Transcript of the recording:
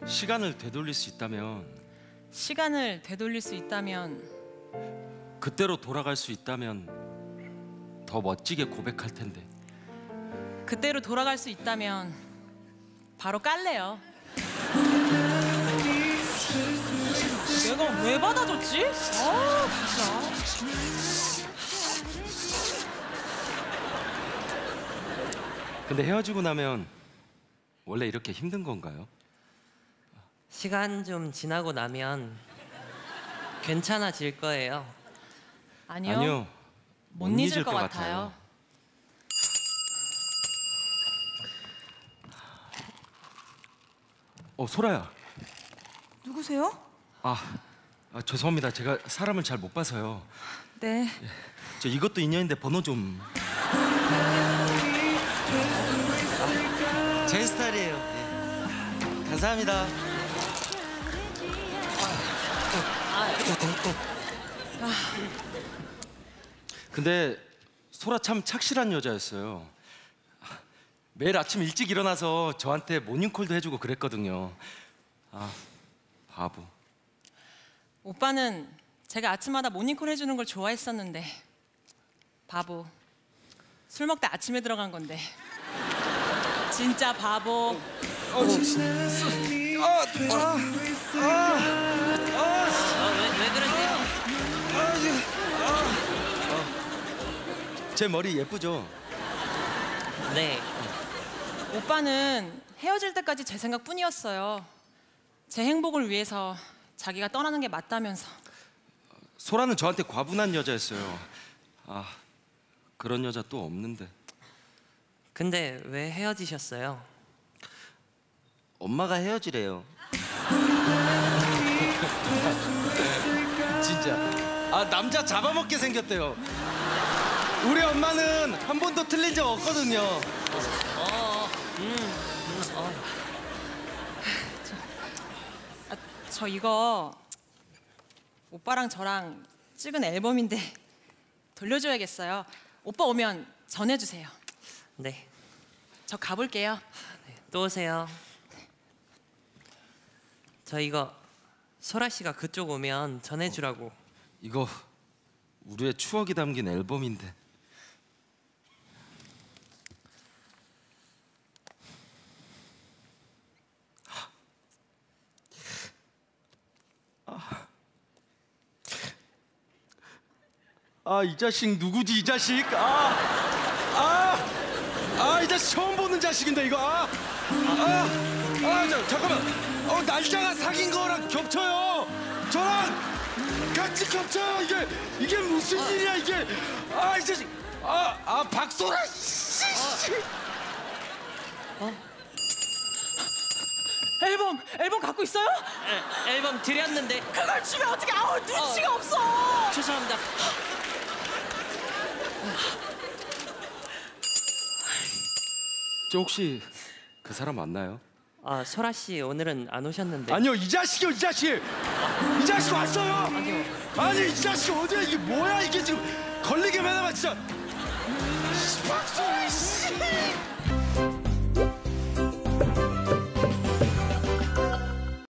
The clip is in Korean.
시간을 되돌릴 수 있다면 시간을 되돌릴 수 있다면 그때로 돌아갈 수 있다면 더 멋지게 고백할 텐데. 그때로 돌아갈 수 있다면 바로 깔래요. 내가 왜 받아줬지? 아 진짜. 근데 헤어지고 나면 원래 이렇게 힘든 건가요? 시간 좀 지나고 나면 괜찮아질 거예요. 아니요. 못 잊을 것 같아요. 소라야. 누구세요? 죄송합니다. 제가 사람을 잘 못 봐서요. 네. 저 이것도 인연인데 번호 좀. 제 스타일이에요. 네. 감사합니다. 근데 소라 참 착실한 여자였어요. 매일 아침 일찍 일어나서 저한테 모닝콜도 해주고 그랬거든요. 바보. 오빠는 제가 아침마다 모닝콜 해주는 걸 좋아했었는데 바보. 술 먹다 아침에 들어간 건데 진짜 바보. 왜 그러세요? 제 머리 예쁘죠? 네. 오빠는 헤어질 때까지 제 생각뿐이었어요. 제 행복을 위해서 자기가 떠나는 게 맞다면서. 소라는 저한테 과분한 여자였어요. 그런 여자 또 없는데. 근데 왜 헤어지셨어요? 엄마가 헤어지래요. 진짜. 남자 잡아먹게 생겼대요. 우리 엄마는 한 번도 틀린 적 없거든요. 저 이거 오빠랑 저랑 찍은 앨범인데 돌려줘야겠어요. 오빠 오면 전해주세요. 네. 저 가볼게요. 네. 또 오세요. 저 이거 소라 씨가 그쪽 오면 전해주라고. 이거 우리의 추억이 담긴 앨범인데. 이 자식 누구지? 이 자식. 이 자식 처음 보는 자식인데 이거. 잠깐만. 날짜가 사귄 거랑 겹쳐요. 저랑 같이 겹쳐요. 이게 무슨 일이야 이게. 이 자식. 박소라. 앨범 갖고 있어요? 네, 앨범 드렸는데. 그걸 주면 어떻게? 눈치가 없어. 죄송합니다. 저 혹시 그 사람 맞나요? 소라 씨 오늘은 안 오셨는데. 아니요, 이 자식이요, 이 자식. 이 자식 왔어요. 아니요. 아니 이 자식 어디야? 이게 뭐야 이게 지금 걸리게 매나봐 진짜. 박소라 씨.